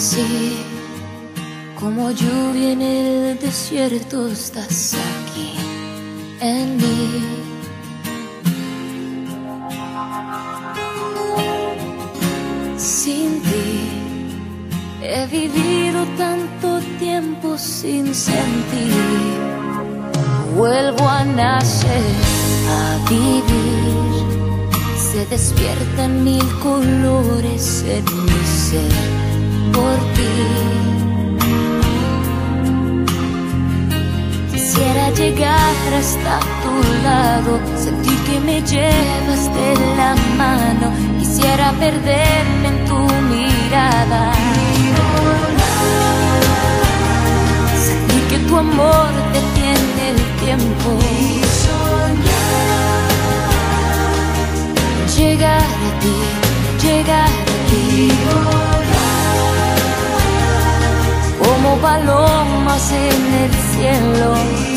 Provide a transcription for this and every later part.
Así como lluvia en el desierto estás aquí en mí. Sin ti he vivido tanto tiempo sin sentir. Vuelvo a nacer, a vivir. Se despiertan mil colores en mi ser por ti. Quisiera llegar hasta tu lado, sentir que me llevas de la mano. Quisiera perderme en tu mirada, sentir que tu amor detiene el tiempo. Llegar a ti, llegar a ti, como palomas en el cielo.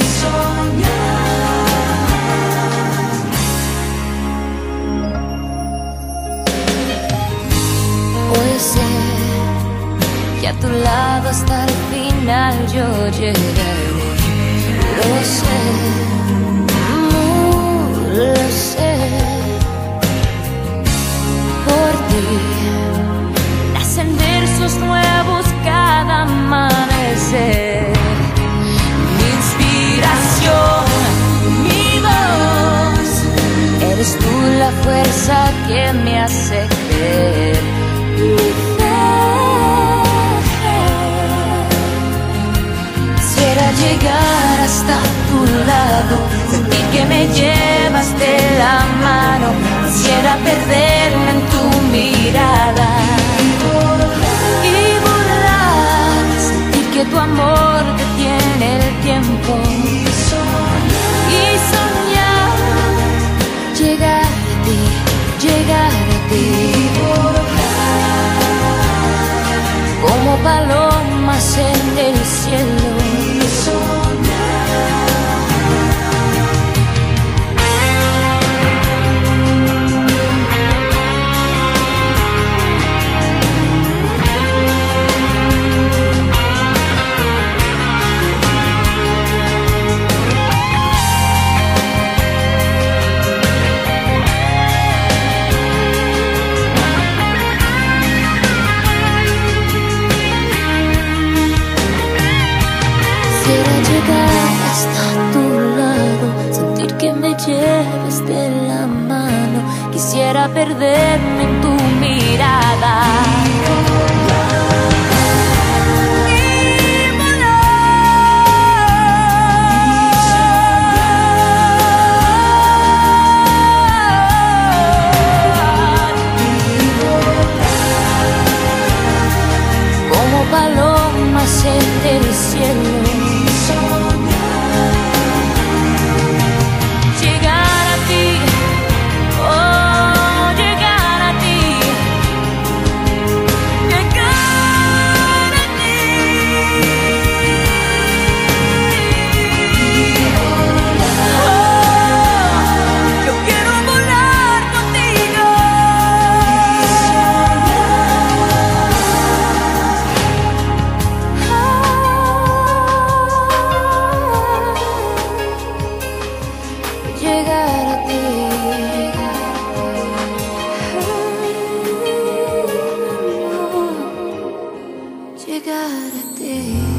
Hoy sé que a tu lado hasta el final yo llegaré. Lo sé, lo sé. Por ti nacen versos nuevos cada amanecer. Mi inspiración, mi voz, eres tú la fuerza que me hace creer. Mi fe. Quisiera llegar hasta tu lado, sentir que me llevas de la mano. Quisiera perderme en tu mirada y volar, sentir que tu amor detiene el tiempo y soñar, llegar a ti, llegar a ti, como palomas en el cielo. Quisiera llegar hasta tu lado, sentir que me lleves de la mano. Quisiera perderme en tu mirada y volar, como palomas en el cielo. Llegar a ti, llegar a ti.